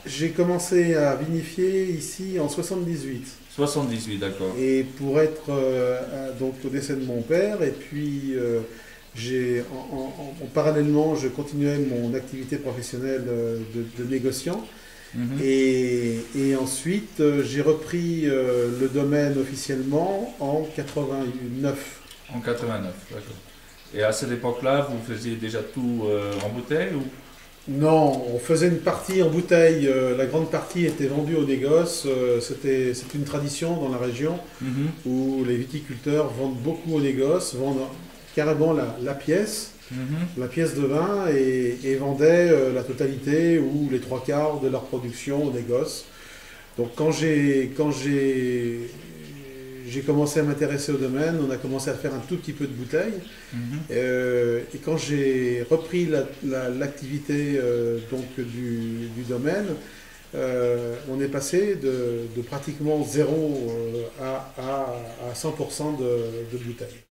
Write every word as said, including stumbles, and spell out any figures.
j'ai commencé à vinifier ici en soixante-dix-huit. soixante-dix-huit, d'accord. Et pour être euh, à- donc au décès de mon père, et puis euh, j'ai en, en- en- parallèlement, je continuais mon activité professionnelle euh, de, de négociant. Mhm. Et, et ensuite, euh, j'ai repris euh, le domaine officiellement en quatre-vingt-neuf. En quatre-vingt-neuf, d'accord. Et à cette époque-là, vous faisiez déjà tout euh, en bouteille ou? Non, on faisait une partie en bouteille, euh, la grande partie était vendue au négoce. euh, c'était, c'est une tradition dans la région Mhm. où les viticulteurs vendent beaucoup au négoce, vendent carrément la, la pièce, Mhm. la pièce de vin et, et vendaient euh, la totalité ou les trois quarts de leur production au négoce. Donc quand j'ai quand j'ai j'ai commencé à m'intéresser au domaine, on a commencé à faire un tout petit peu de bouteilles. Mhm. Euh, et quand j'ai repris la- la- l'activité euh, donc du, du domaine, euh, on est passé de, de pratiquement zéro euh, à, à, à cent pour cent de, de bouteilles.